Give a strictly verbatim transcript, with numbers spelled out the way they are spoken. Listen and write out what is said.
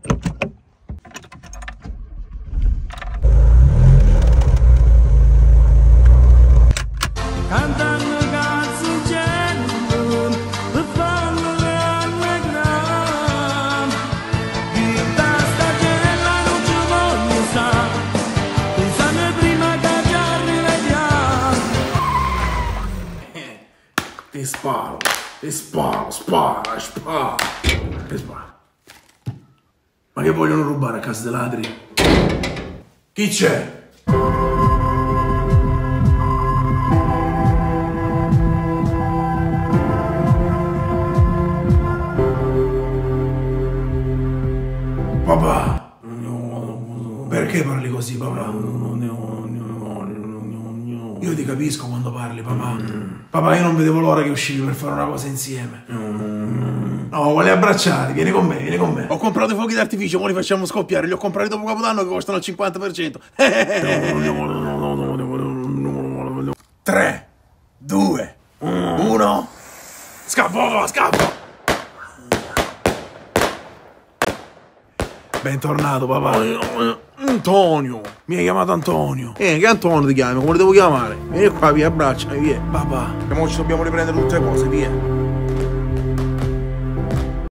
Ti sparo, ti sparo, spara, spara, ti sparo. Ma che vogliono rubare a casa dei ladri? Chi c'è? Papà, perché parli così, papà? Io ti capisco quando parli, papà. Papà, io non vedevo l'ora che uscivi per fare una cosa insieme. No, vuole abbracciare, vieni con me, vieni con me. Ho comprato i fuochi d'artificio, ora li facciamo scoppiare. Li ho comprati dopo Capodanno che costano al cinquanta per cento. tre, due, uno. Scappa, papà, scappa. Bentornato, papà. Antonio. Mi hai chiamato Antonio. Eh, che Antonio ti chiami? Come ti devo chiamare? Vieni qua, via, abbracciami, via. Papà. Che mo ci dobbiamo riprendere tutte le cose, via.